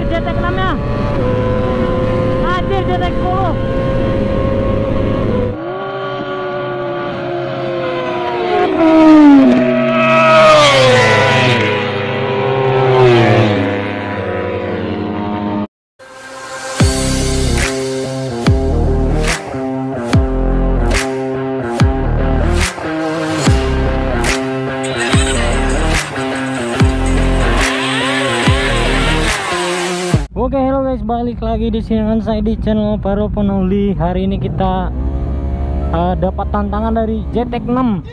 Anjir JTX 6 nya. Anjir JTX 10. Oke, hello guys, balik lagi di sini dengan saya di channel Para Penuli. Hari ini kita dapat tantangan dari JTX 6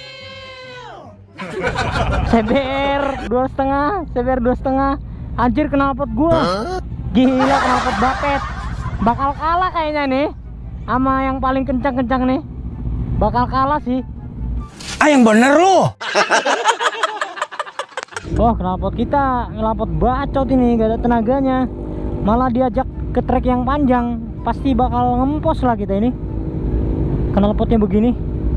CBR 2,5, CBR 2,5. Anjir, knalpot gua gila, knalpot bapet. Bakal kalah kayaknya nih sama yang paling kencang-kencang nih. Bakal kalah sih. Yang bener lu. Oh, knalpot kita knalpot bacot ini, gak ada tenaganya. Malah diajak ke trek yang panjang, pasti bakal ngempos lah kita ini. Knalpotnya begini.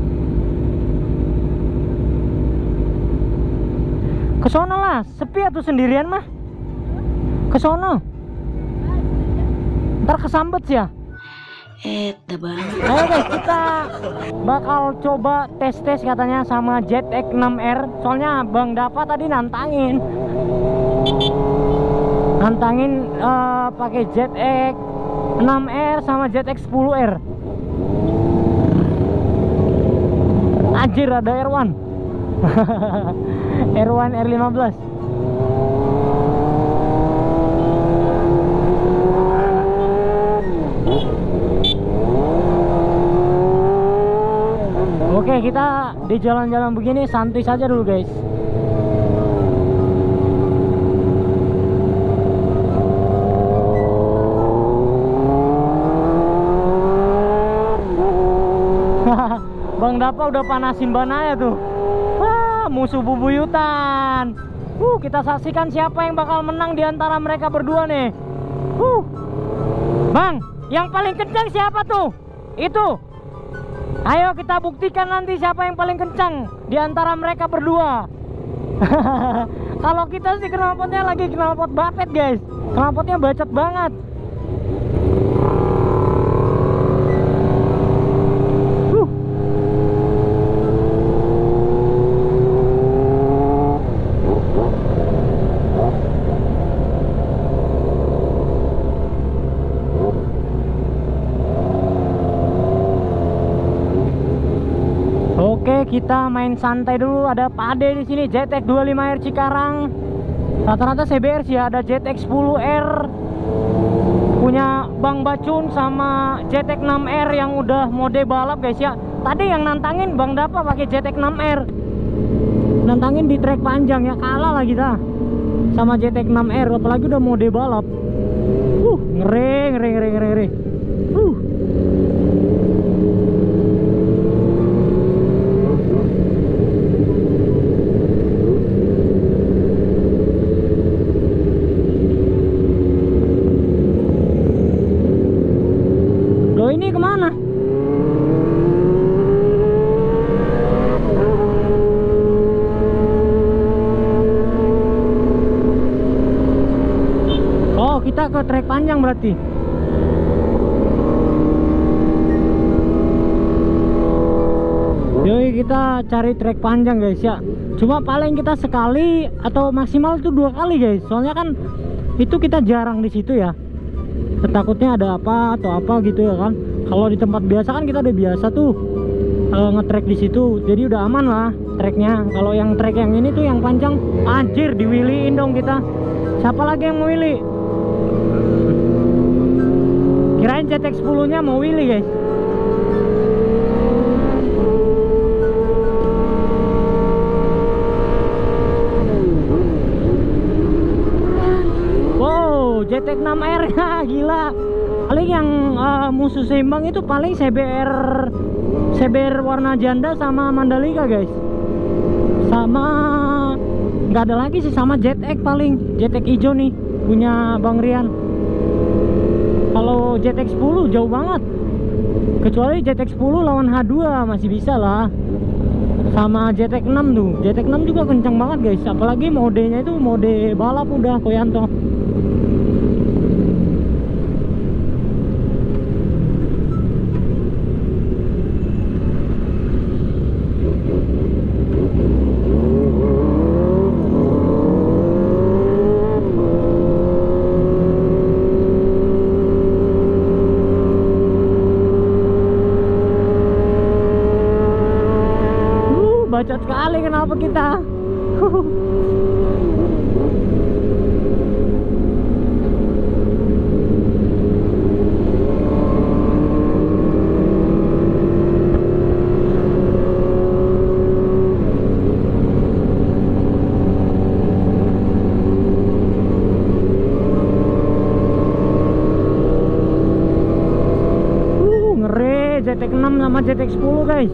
Kesono lah, sepi atau sendirian mah. Kesono. Ntar kesambet sih ya. Bang. Ayo guys, kita bakal coba tes katanya sama JTX 6R. Soalnya Bang Dava tadi nantangin pakai JTX 6R sama JTX 10R. Anjir, ada R1 R1 R15. Oke, kita di jalan-jalan begini santai saja dulu guys. Bang Dava udah panasin bananya tuh. Wah, musuh bubuyutan. Kita saksikan siapa yang bakal menang di antara mereka berdua nih. Bang, yang paling kencang siapa tuh? Itu. Ayo kita buktikan nanti siapa yang paling kencang di antara mereka berdua. Kalau kita sih knalpotnya lagi knalpot bapet guys. Knalpotnya bacot banget. Oke, kita main santai dulu. Ada Pak Ade di sini, JTX 25R Cikarang. Rata-rata CBR sih, ada JTX 10R punya Bang Bacun sama JTX 6R yang udah mode balap guys ya. Tadi yang nantangin Bang Dava pakai JTX 6R. Nantangin di trek panjang ya, kalah lah kita sama JTX 6R, apalagi udah mode balap. Ngeri. Ini kemana? Oh, kita ke trek panjang berarti. Yoi, kita cari trek panjang guys ya. Cuma paling kita sekali atau maksimal itu 2 kali guys. Soalnya kan itu kita jarang di situ ya. Takutnya ada apa atau apa gitu ya kan. Kalau di tempat biasa kan kita udah biasa tuh ngetrek di situ, jadi udah aman lah treknya. Kalau yang trek yang ini tuh yang panjang, anjir diwiliin dong kita. Siapa lagi yang mau willy? Kirain JTX 10 nya mau willy guys. Wow, JTX 6R ya, gila. Paling yang musuh seimbang itu paling CBR warna janda sama Mandalika guys. Sama nggak ada lagi sih, sama JTX paling. JTX hijau nih punya Bang Rian. Kalau JTX 10 jauh banget. Kecuali JTX 10 lawan H2 masih bisa lah. Sama JTX 6 tuh. JTX 6 juga kencang banget guys. Apalagi modenya itu mode balap udah Koyanto. JTX 6 sama JTX 10 guys.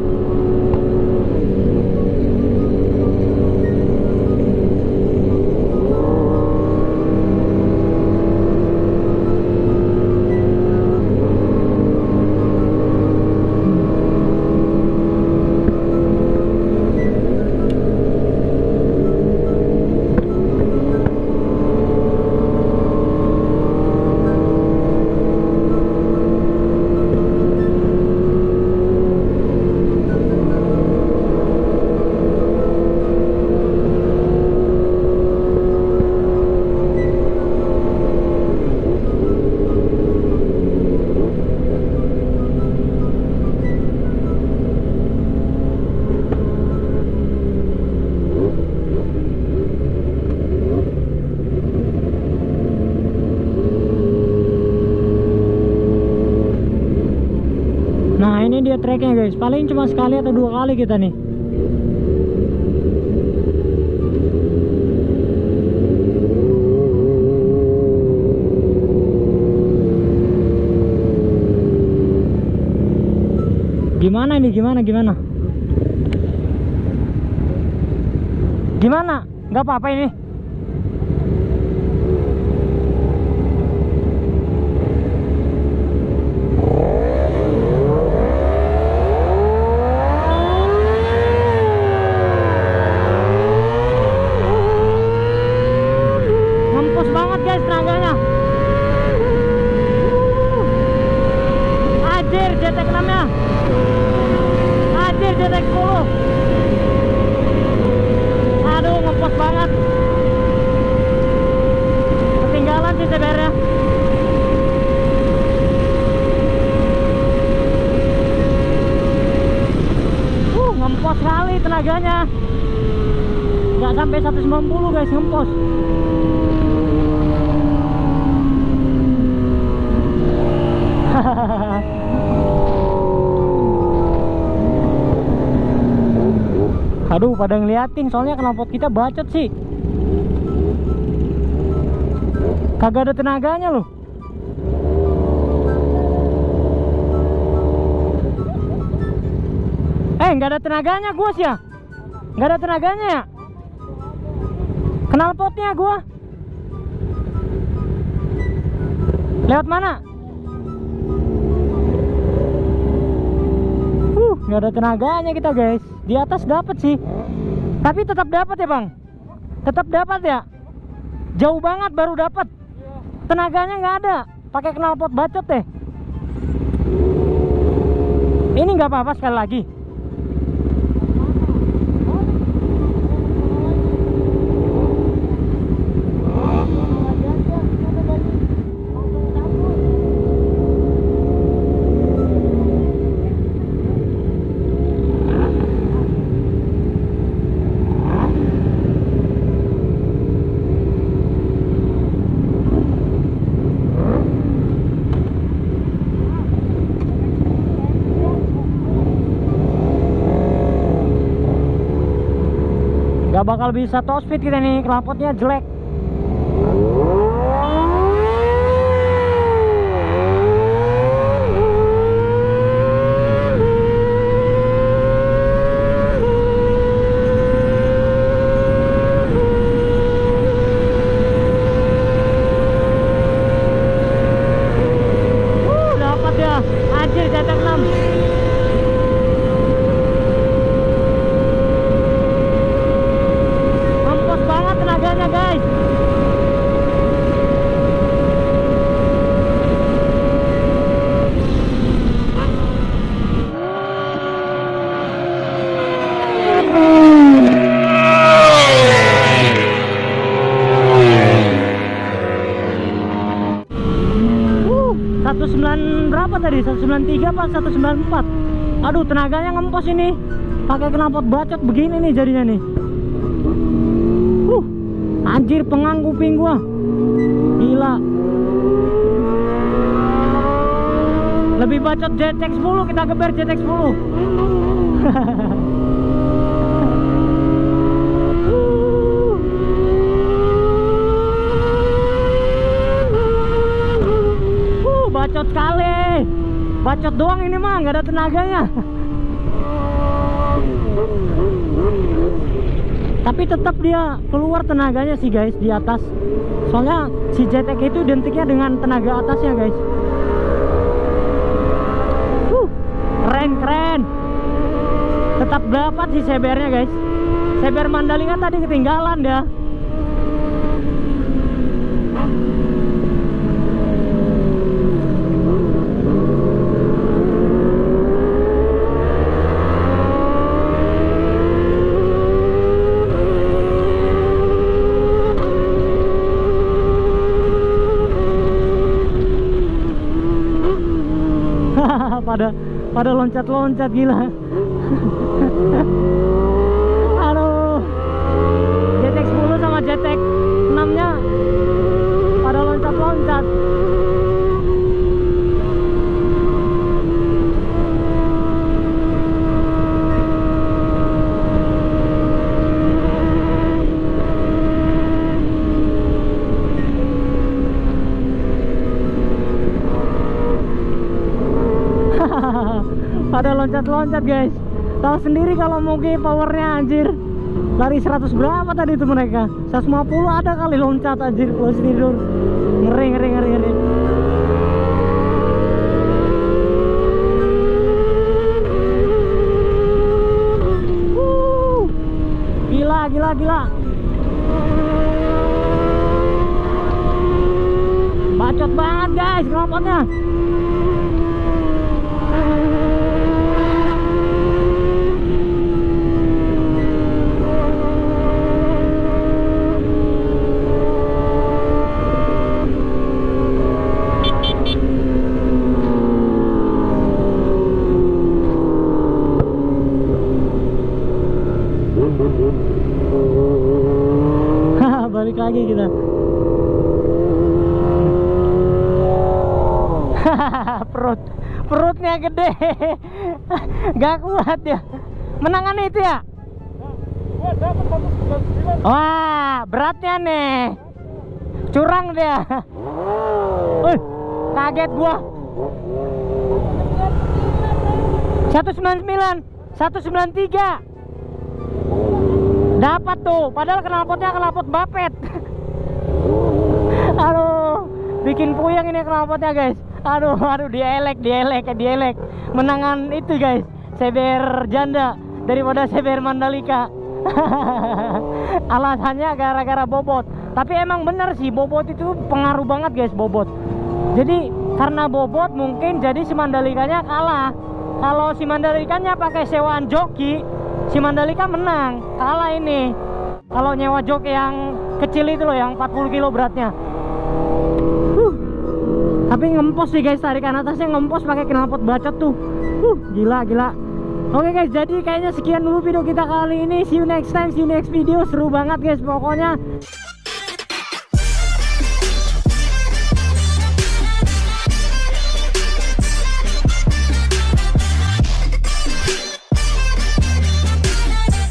Nah ini dia treknya guys, paling cuma sekali atau 2 kali kita nih. Gimana ini, gimana? Nggak apa-apa ini. Ngempos sekali tenaganya, nggak sampai 190 guys, ngempos. Aduh, pada ngeliatin soalnya knalpot kita bacot sih, kagak ada tenaganya loh. Nggak ada tenaganya gua sih ya, nggak ada tenaganya ya knalpotnya gua. Lewat mana? Nggak ada tenaganya kita guys. Di atas dapat sih, tapi tetap dapat ya bang, tetap dapat ya. Jauh banget baru dapat, tenaganya nggak ada. Pakai knalpot bacot deh. Ini nggak apa-apa sekali lagi. Gak bakal bisa top speed kita nih, knalpotnya jelek. Dapat ya, anjir JTX 6. Tenaganya guys. Berapa tadi? 193 apa 194? Aduh, tenaganya ngempos ini. Pakai knalpot bacot begini nih jadinya nih. Anjir, pengang kuping gua. Gila. Lebih bacot JTX 10, kita geber JTX 10. Bacot sekali. bacot doang ini mah, nggak ada tenaganya. Tapi tetap dia keluar tenaganya sih guys di atas. Soalnya si JTEC itu identiknya dengan tenaga atasnya guys. Keren. Tetap dapat si CBR-nya guys. CBR Mandalika tadi ketinggalan dah. pada loncat-loncat gila. Aduh, JTEC 10 sama JTEC 6 nya pada loncat-loncat. Pada loncat-loncat guys. Tahu sendiri kalau moge powernya anjir. Lari 100 berapa tadi itu mereka? 150 ada kali loncat anjir kalau tidur. Ngeri. Gila. Bacot banget guys knalpotnya. Balik lagi kita. Perutnya gede. Gak kuat ya. Menangan itu ya. Wah, beratnya nih. Curang dia. Kaget gua. 199, 193. Dapat tuh, padahal knalpotnya knalpot Bapet. Aduh, bikin puyeng ini knalpotnya guys. Aduh, dielek. Menangan itu guys, CBR janda daripada CBR Mandalika. Alasannya gara-gara bobot. Tapi emang bener sih, bobot itu pengaruh banget guys, bobot. Jadi karena bobot mungkin jadi si Mandalikanya kalah. Kalau si Mandalikanya pakai sewaan joki, si Mandalika menang, kalah ini. Kalau nyewa joki yang kecil itu loh, yang 40 kilo beratnya. Tapi ngempos sih guys, tarikan atasnya ngempos pakai knalpot bacot tuh. Gila. Oke guys, jadi kayaknya sekian dulu video kita kali ini. See you next time, see you next video. Seru banget guys pokoknya.